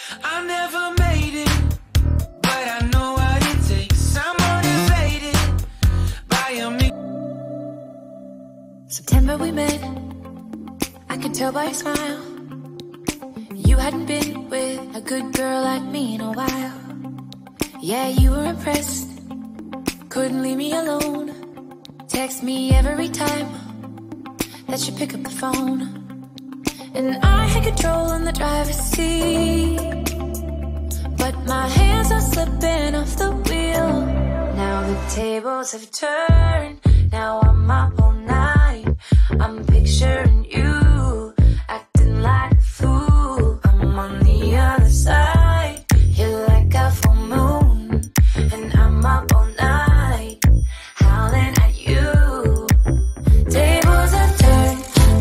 I never made it, but I know what it takes. I'm motivated by a mix. September we met, I could tell by your smile. You hadn't been with a good girl like me in a while. Yeah, you were impressed, couldn't leave me alone. Text me every time that you pick up the phone. And I had control in the driver's seat, but my hands are slipping off the wheel. Now the tables have turned, now I'm up all night. I'm picturing you acting like a fool. I'm on the other side, you're like a full moon, and I'm up all night, howling at you. Tables have turned,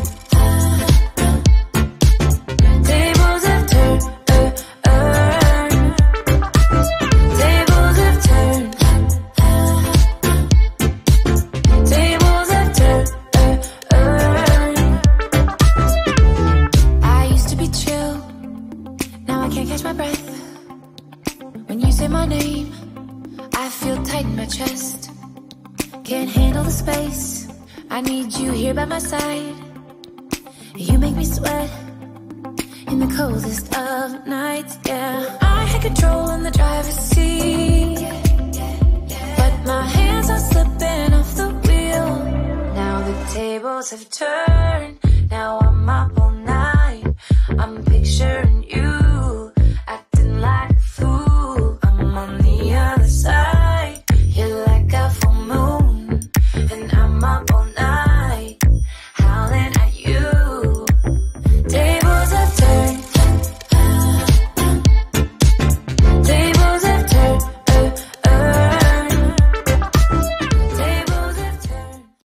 tables have turned, tables have turned, tables have turned. I used to be chill, now I can't catch my breath. When you say my name, I feel tight in my chest. Can't handle the space, I need you here by my side. You make me sweat in the coldest of nights, yeah. I had control in the driver's seat, but my hands are slipping off the wheel. Now the tables have turned, now I'm up